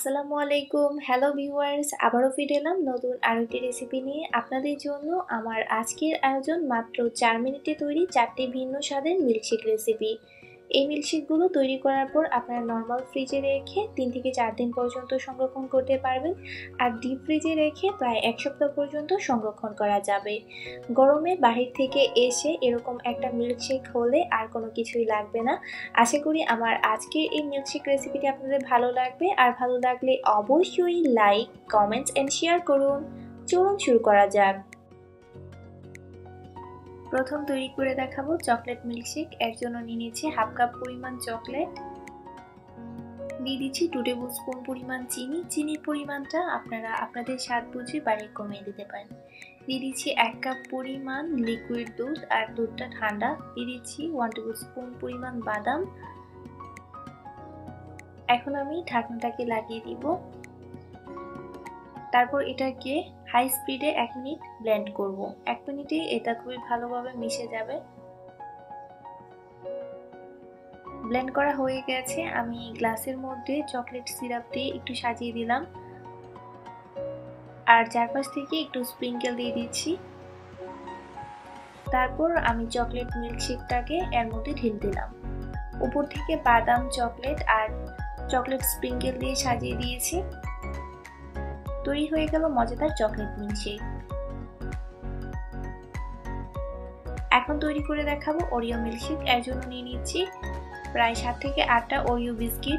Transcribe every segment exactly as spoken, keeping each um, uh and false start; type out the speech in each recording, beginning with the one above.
আসসালামু আলাইকুম। Hello viewers, আবারও ফিরে এলাম নতুন আরেকটি রেসিপি নিয়ে আপনাদের জন্য। আমার আজকের আয়োজন মাত্র চার মিনিটে তৈরি চারটি ভিন্ন স্বাদের মিল্কশেক রেসিপি। এই মিল্কশেকগুলো তৈরি করার পর আপনারা নর্মাল ফ্রিজে রেখে তিন থেকে চার দিন পর্যন্ত সংরক্ষণ করতে পারবেন, আর ডিপ ফ্রিজে রেখে প্রায় এক সপ্তাহ পর্যন্ত সংরক্ষণ করা যাবে। গরমে বাহির থেকে এসে এরকম একটা মিল্কশেক হলে আর কোনো কিছুই লাগবে না। আশা করি আমার আজকের এই মিল্কশেক রেসিপিটি আপনাদের ভালো লাগবে, আর ভালো লাগলে অবশ্যই লাইক, কমেন্টস এন্ড শেয়ার করুন। চলুন শুরু করা যাক। প্রথম তৈরি করে দেখাবো চকলেট মিল্কশেক। এর জন্য নিয়ে নিচ্ছি হাফ কাপ পরিমাণ চকলেট, দিয়ে দিচ্ছি টু টেবিল স্পুন পরিমাণ চিনি। চিনির পরিমাণটা আপনারা আপনাদের স্বাদ বুঝে বাড়িয়ে কমিয়ে দিতে পারেন। দিয়ে দিচ্ছি এক কাপ পরিমাণ লিকুইড দুধ, আর দুধটা ঠান্ডা। দিয়ে দিচ্ছি ওয়ান টেবিল স্পুন পরিমাণ বাদাম। এখন আমি ঢাকনাটাকে লাগিয়ে দিব, তারপর এটাকে হাই স্পিডে এক মিনিট ব্লেন্ড করব। এক মিনিটে এটা খুবই ভালোভাবে মিশে যাবে। ব্লেন্ড করা হয়ে গেছে। আমি গ্লাসের মধ্যে চকলেট সিরাপ দিয়ে একটু সাজিয়ে দিলাম, আর চারপাশ থেকে একটু স্প্রিঙ্কেল দিয়ে দিচ্ছি। তারপর আমি চকলেট মিল্কশেকটাকে এর মধ্যে ঢেলে দিলাম। উপর থেকে বাদাম, চকলেট আর চকলেট স্প্রিঙ্কেল দিয়ে সাজিয়ে দিয়েছি। তৈরি হয়ে গেল মজাদার চকলেট মিল্কশেক। এখন তৈরি করে দেখাবো ওরিও মিল্কশেক। এর জন্য নিয়ে নিচ্ছি প্রায় সাত থেকে আটটা ওরিও বিস্কিট।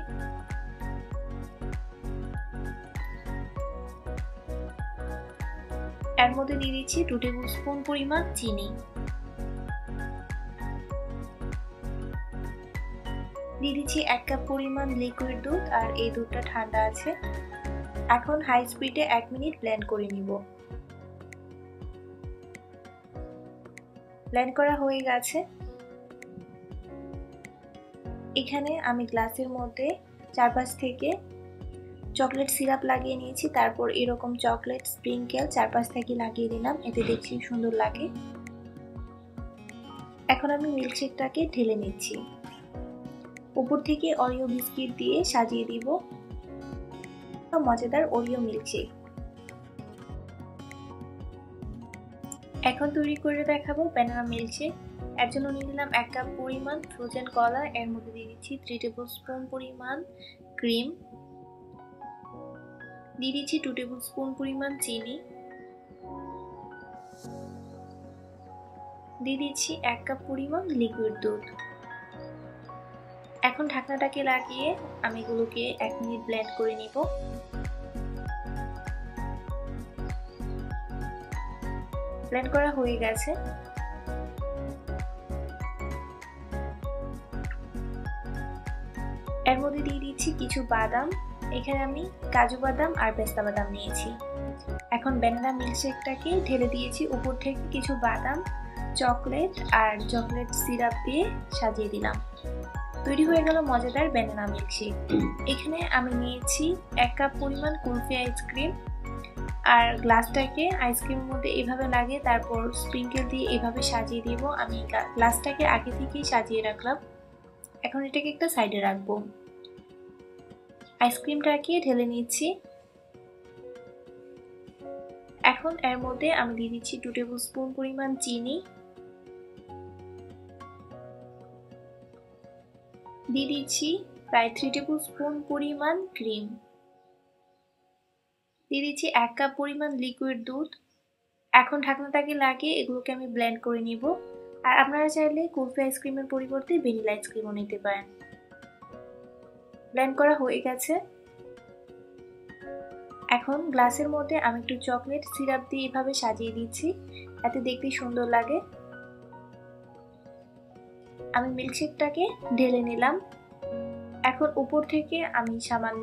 এর মধ্যে দিয়ে দিচ্ছি টু টেবিল স্পুন পরিমাণ চিনি। দিয়ে দিচ্ছি এক কাপ পরিমাণ লিকুইড দুধ, আর এই দুধটা ঠান্ডা আছে। এখন হাই স্পিডে এক মিনিট ব্লেন্ড করে নিব। ব্লেন্ড করা হয়ে গেছে। এখানে আমি গ্লাসের মধ্যে চারপাশ থেকে চকলেট সিরাপ লাগিয়ে নিয়েছি, তারপর এরকম চকলেট স্প্রিঙ্কেল চারপাশ থেকে লাগিয়ে দিলাম, এতে দেখছি সুন্দর লাগে। এখন আমি মিল্কশেকটাকে ঢেলে নিচ্ছি। উপর থেকে ওরিও বিস্কিট দিয়ে সাজিয়ে দিব মজাদার ওরিও মিল্কশেক। এখন তৈরি করে দেখাবো ব্যানানা মিল্কশেক। এর জন্য নিয়ে নিলাম এক কাপ পরিমাণ ফ্রোজেন কলা। এর মধ্যে দিয়ে দিচ্ছি থ্রি টেবিল স্পুন পরিমাণ ক্রিম। দিয়ে দিচ্ছি টু টেবিল স্পুন পরিমাণ চিনি। দিয়ে দিচ্ছি এক কাপ পরিমাণ লিকুইড দুধ। এখন ঢাকনাটাকে লাগিয়ে আমি এগুলোকে এক মিনিট ব্লেন্ড করে নিব। ব্লেন্ড করা হয়ে গেছে। এর মধ্যে দিয়ে দিচ্ছি কিছু বাদাম। এখানে আমি কাজু বাদাম আর পেস্তা বাদাম নিয়েছি। এখন ব্যানানা মিল্কশেকটাকে ঢেলে দিয়েছি। উপর থেকে কিছু বাদাম, চকলেট আর চকলেট সিরাপ দিয়ে সাজিয়ে দিলাম। তৈরি হয়ে গেল মজাদার ব্যানানা মিল্কশেক। এখানে আমি নিয়েছি এক কাপ পরিমাণ কুলফি আইসক্রিম, আর গ্লাসটাকে আইসক্রিমের মধ্যে এভাবে লাগিয়ে তারপর স্প্রিঙ্কেল দিয়ে এভাবে সাজিয়ে দিব। আমি গ্লাসটাকে আগে থেকেই সাজিয়ে রাখলাম। এখন এটাকে একটা সাইডে রাখবো। আইসক্রিমটাকে ঢেলে নিচ্ছি। এখন এর মধ্যে আমি দিয়ে দিচ্ছি টু টেবিল স্পুন পরিমাণ চিনি। দিয়ে দিচ্ছি প্রায় থ্রি টেবিল স্পুন পরিমাণ ক্রিম। দিয়ে দিচ্ছি এক কাপ পরিমাণ লিকুইড দুধ। এখন ঢাকনাটাকে লাগিয়ে এগুলোকে আমি ব্লেন্ড করে নিব। আর আপনারা চাইলে কুলফি আইসক্রিমের পরিবর্তে ভ্যানিলা আইসক্রিমও নিতে পারেন। ব্লেন্ড করা হয়ে গেছে। এখন গ্লাসের মধ্যে আমি একটু চকলেট সিরাপ দিয়ে এভাবে সাজিয়ে দিচ্ছি, এতে দেখতে সুন্দর লাগে। আমি মিল্কশেকটাকে ঢেলে নিলাম। এখন উপর থেকে আমি সামান্য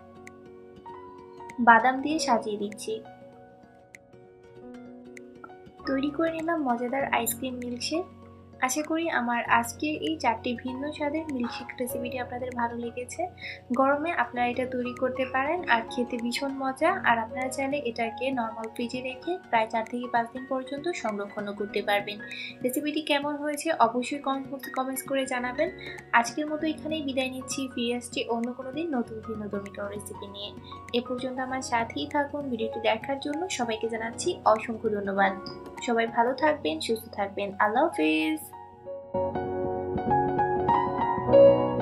বাদাম দিয়ে সাজিয়ে দিচ্ছি। তৈরি করে নিলাম মজাদার আইসক্রিম মিল্কশেক। আশা করি আমার আজকের এই চারটি ভিন্ন স্বাদের মিল্কশেক রেসিপিটি আপনাদের ভালো লেগেছে। গরমে আপনারা এটা তৈরি করতে পারেন আর খেতে ভীষণ মজা। আর আপনারা চাইলে এটাকে নর্মাল ফ্রিজে রেখে প্রায় চার থেকে পাঁচ দিন পর্যন্ত সংরক্ষণও করতে পারবেন। রেসিপিটি কেমন হয়েছে অবশ্যই কমেন্ট বক্সে কমেন্টস করে জানাবেন। আজকের মতো এখানেই বিদায় নিচ্ছি, ফিরে আসছি অন্য কোনো দিন নতুন ভিন্নধর্মী কোনো রেসিপি নিয়ে। এ পর্যন্ত আমার সাথেই থাকুন। ভিডিওটি দেখার জন্য সবাইকে জানাচ্ছি অসংখ্য ধন্যবাদ। সবাই ভালো থাকবেন, সুস্থ থাকবেন। আল্লাহ হাফেজ।